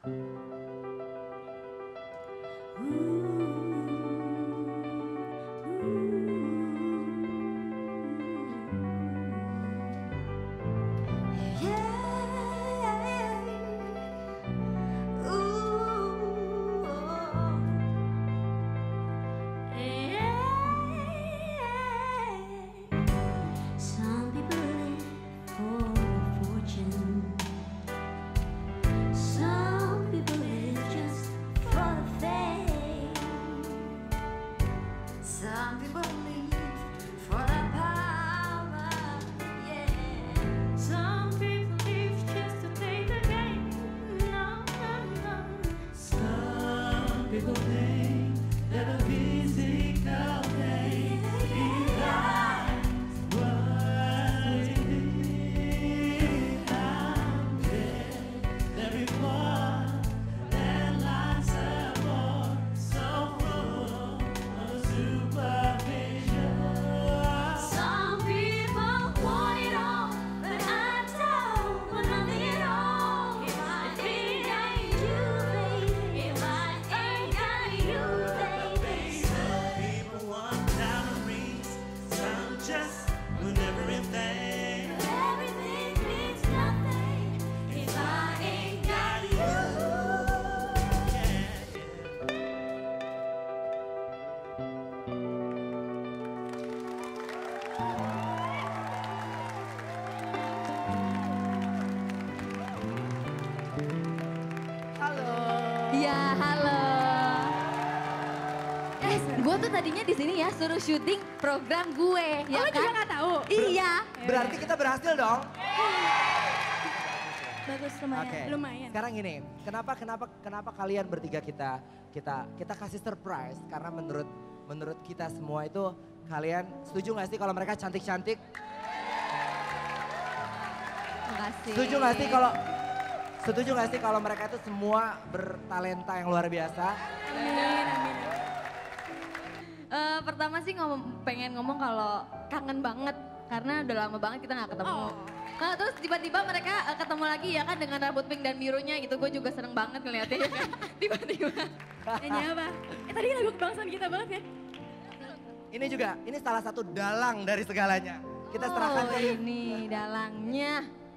Gue tuh tadinya di sini ya suruh syuting program gue, ya kan? Juga nggak tahu? Iya. Berarti kita berhasil dong. Bagus, lumayan. Oke. Lumayan. Sekarang gini, kenapa kalian bertiga kita kasih surprise? Karena menurut kita semua itu kalian setuju gak sih kalau mereka cantik-cantik? Makasih. Setuju gak sih kalau mereka itu semua bertalenta yang luar biasa? Amin. Pertama sih pengen ngomong kalau kangen banget karena udah lama banget kita gak ketemu. Nah, terus tiba-tiba mereka ketemu lagi ya kan dengan rambut pink dan birunya gitu. Gue juga seneng banget ngeliatnya kan. Tiba-tiba. Nyanyi apa? Tadi lagu kebangsaan kita banget ya. Ini salah satu dalang dari segalanya. Kita serahkan ke ini dalangnya.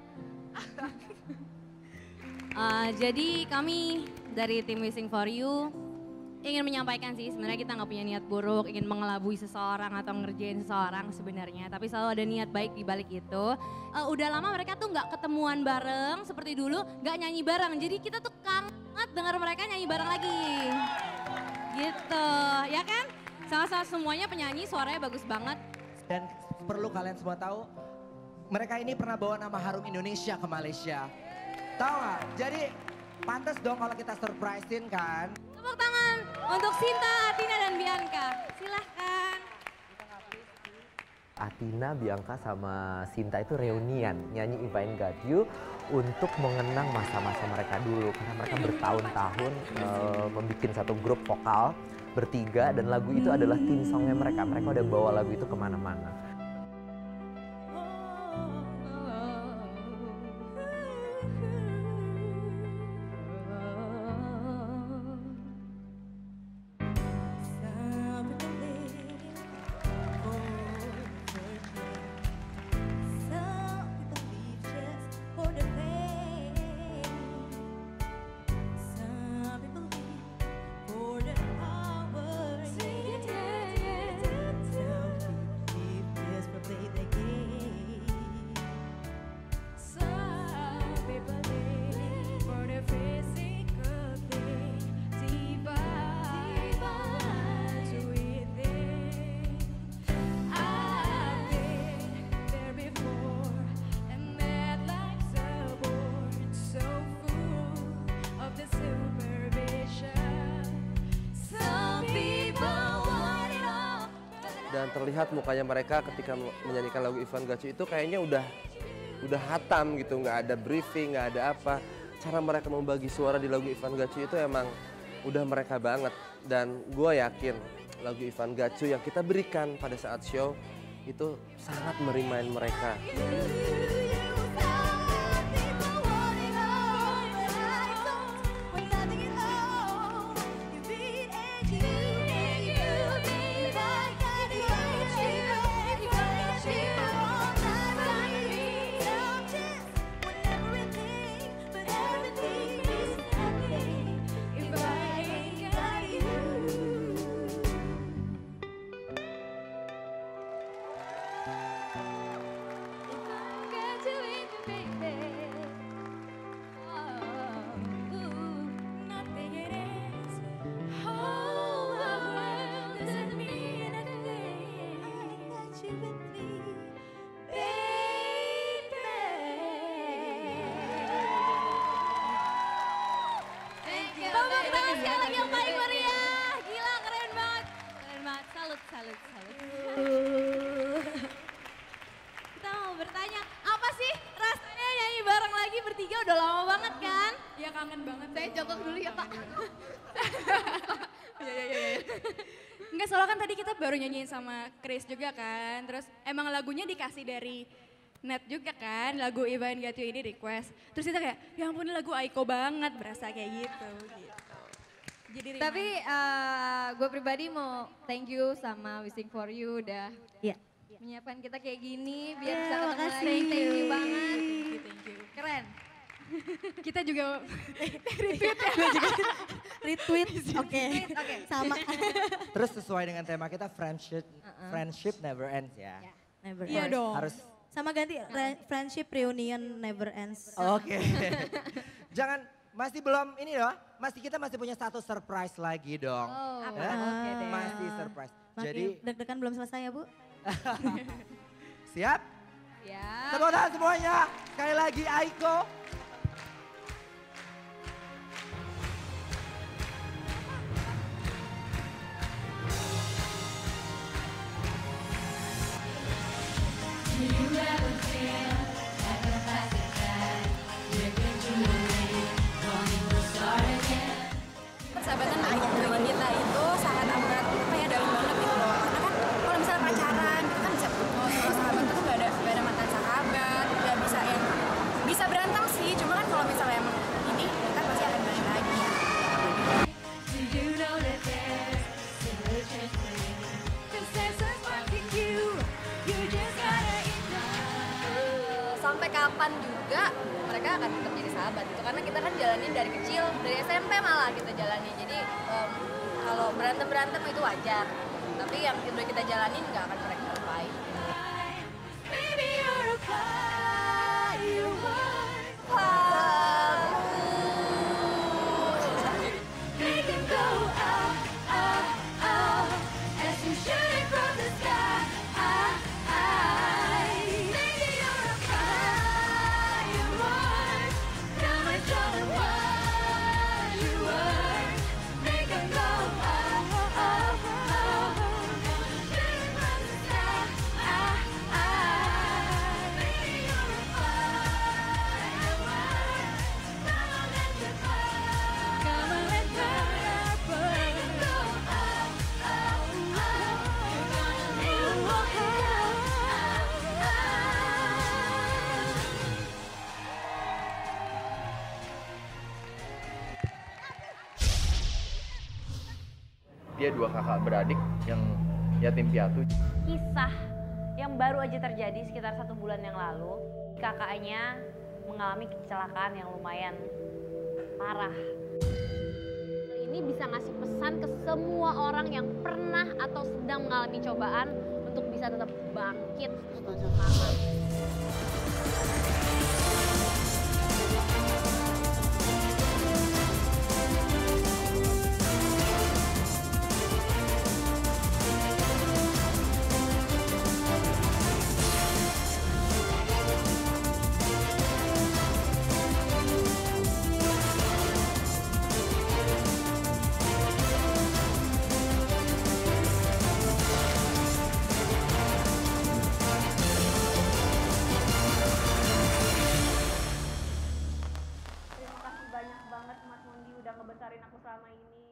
Jadi kami dari tim Wishing for You ingin menyampaikan sih sebenarnya kita nggak punya niat buruk, ingin mengelabui seseorang atau ngerjain seseorang sebenarnya. Tapi selalu ada niat baik di balik itu. Udah lama mereka tuh nggak ketemuan bareng seperti dulu, nggak nyanyi bareng. Jadi kita tuh kangen dengar mereka nyanyi bareng lagi. Gitu, ya kan? Sama-sama semuanya penyanyi, suaranya bagus banget. Dan perlu kalian semua tahu, mereka ini pernah bawa nama harum Indonesia ke Malaysia. Tahu nggak? Jadi pantas dong kalau kita surprisein kan. Tepuk tangan untuk Sinta, Athina, dan Bianca. Silahkan. Athina, Bianca, sama Sinta itu reunian nyanyi If I Ain't Got You untuk mengenang masa-masa mereka dulu. Karena mereka bertahun-tahun membuat satu grup vokal bertiga dan lagu itu adalah theme songnya mereka. Mereka udah bawa lagu itu kemana-mana. Dan terlihat mukanya mereka ketika menyanyikan lagu If I Ain't Got You itu kayaknya udah hatam gitu, nggak ada briefing, nggak ada apa. Cara mereka membagi suara di lagu If I Ain't Got You itu emang udah mereka banget. Dan gue yakin lagu If I Ain't Got You yang kita berikan pada saat show itu sangat merimain mereka. kangen banget. Saya jongkok dulu ya Pak. Iya. Enggak, soalnya kan tadi kita baru nyanyiin sama Chris juga kan. Terus emang lagunya dikasih dari Net juga kan, lagu If I Got You ini request. Terus kita kayak, ya ampun lagu Aiko banget, berasa kayak gitu. Jadi Tapi gue pribadi mau thank you sama Wishing for You udah menyiapkan kita kayak gini biar bisa ketemu lagi. Thank you banget. thank you. Keren. Kita juga Retweet, oke. Sama. Terus sesuai dengan tema kita friendship never ends ya. Never Iya ends. dong. Harus Sama ganti friendship reunion never ends. oke. Jangan masih belum ini loh. Kita masih punya satu surprise lagi dong. Oh, Ya? oke deh. Masih surprise. Makin Jadi deg-degan belum selesai ya Bu? siap? Ya. Tepuk tangan semuanya. Sekali lagi Aiko. Persahabatan bagi kita itu sangat amat dalam banget gitu loh. Karena kan kalau misalnya pacaran itu kan bisa putus, kalau sahabat itu gak ada mantan sahabat, gak bisa yang bisa berantem sih. Cuma kan kalau misalnya emang ini kita pasti akan balik lagi. Sampai kapan juga mereka akan tetap jadi sahabat gitu karena kita kan jalanin dari kecil, dari SMP malah kita jalani. Jadi kalau berantem itu wajar, tapi yang udah kita jalanin nggak akan pernah kita lupain. Dia dua kakak beradik yang yatim piatu. Kisah yang baru aja terjadi sekitar 1 bulan yang lalu, kakaknya mengalami kecelakaan yang lumayan parah. Ini bisa ngasih pesan ke semua orang yang pernah atau sedang mengalami cobaan untuk bisa tetap bangkit, untuk semangat. Terima kasih banyak banget Mas Mondi udah ngebesarin aku selama ini.